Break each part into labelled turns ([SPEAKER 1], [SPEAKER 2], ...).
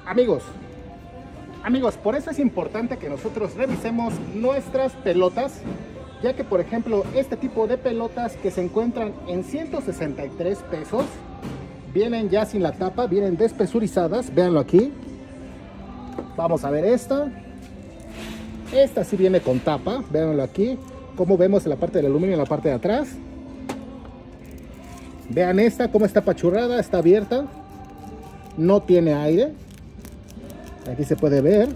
[SPEAKER 1] Amigos, por eso es importante que nosotros revisemos nuestras pelotas, ya que por ejemplo este tipo de pelotas que se encuentran en 163 pesos vienen ya sin la tapa, vienen despesurizadas. Véanlo aquí. Vamos a ver esta sí viene con tapa. Véanlo aquí, como vemos en la parte del aluminio, en la parte de atrás. Vean esta, cómo está apachurrada, está abierta, no tiene aire. Aquí se puede ver.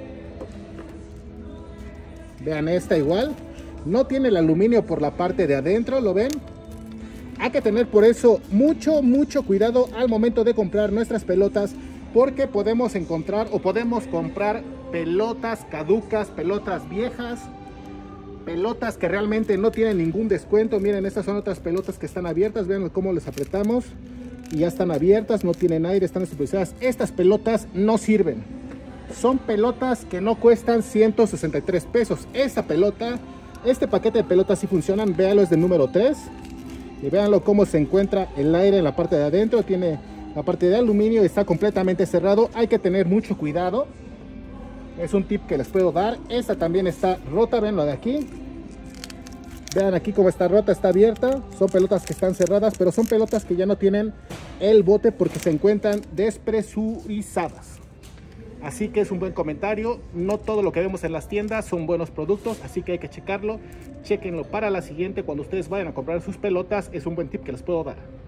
[SPEAKER 1] Vean esta igual, no tiene el aluminio por la parte de adentro, ¿lo ven? Hay que tener por eso mucho cuidado al momento de comprar nuestras pelotas, porque podemos encontrar o podemos comprar pelotas caducas, pelotas viejas, pelotas que realmente no tienen ningún descuento. Miren, estas son otras pelotas que están abiertas. Vean cómo les apretamos y ya están abiertas, no tienen aire, están estabilizadas. Estas pelotas no sirven. Son pelotas que no cuestan 163 pesos. Esta pelota, este paquete de pelotas sí funcionan. Véanlo, es del número 3. Y véanlo cómo se encuentra el aire en la parte de adentro. Tiene la parte de aluminio, está completamente cerrado. Hay que tener mucho cuidado. Es un tip que les puedo dar. Esta también está rota, ven lo de aquí. Vean aquí cómo está rota, está abierta. Son pelotas que están cerradas, pero son pelotas que ya no tienen el bote porque se encuentran despresurizadas. Así que es un buen comentario. No todo lo que vemos en las tiendas son buenos productos, así que hay que checarlo. Chequenlo para la siguiente. Cuando ustedes vayan a comprar sus pelotas, es un buen tip que les puedo dar.